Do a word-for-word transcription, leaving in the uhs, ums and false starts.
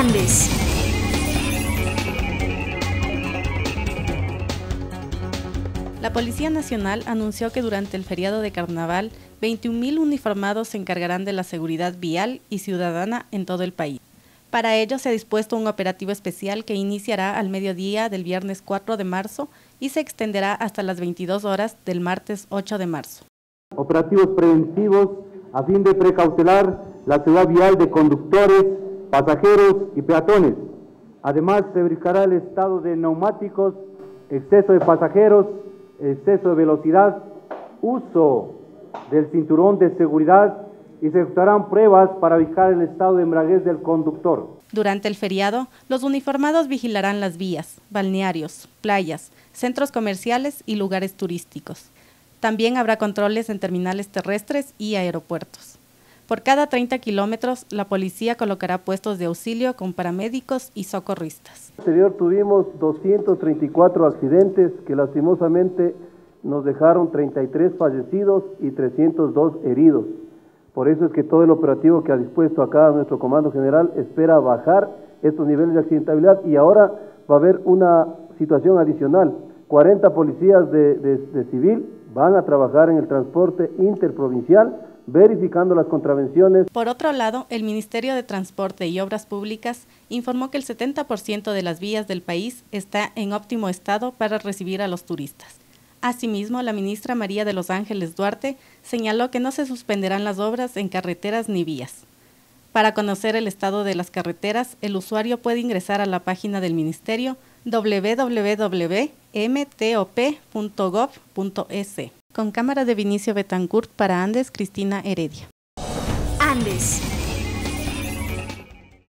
Andes. La Policía Nacional anunció que durante el feriado de Carnaval, veintiún mil uniformados se encargarán de la seguridad vial y ciudadana en todo el país. Para ello se ha dispuesto un operativo especial que iniciará al mediodía del viernes cuatro de marzo y se extenderá hasta las veintidós horas del martes ocho de marzo. Operativos preventivos a fin de precautelar la seguridad vial de conductores, pasajeros y peatones. Además, se verificará el estado de neumáticos, exceso de pasajeros, exceso de velocidad, uso del cinturón de seguridad y se efectuarán pruebas para verificar el estado de embriaguez del conductor. Durante el feriado, los uniformados vigilarán las vías, balnearios, playas, centros comerciales y lugares turísticos. También habrá controles en terminales terrestres y aeropuertos. Por cada treinta kilómetros, la policía colocará puestos de auxilio con paramédicos y socorristas. Anterior tuvimos doscientos treinta y cuatro accidentes que lastimosamente nos dejaron treinta y tres fallecidos y trescientos dos heridos. Por eso es que todo el operativo que ha dispuesto acá nuestro Comando General espera bajar estos niveles de accidentabilidad y ahora va a haber una situación adicional. cuarenta policías de, de, de civil van a trabajar en el transporte interprovincial, verificando las contravenciones. Por otro lado, el Ministerio de Transporte y Obras Públicas informó que el setenta por ciento de las vías del país está en óptimo estado para recibir a los turistas. Asimismo, la ministra María de los Ángeles Duarte señaló que no se suspenderán las obras en carreteras ni vías. Para conocer el estado de las carreteras, el usuario puede ingresar a la página del Ministerio doble u doble u doble u punto m t o p punto gov punto e s. Con cámara de Vinicio Betancourt para Andes, Cristina Heredia. Andes.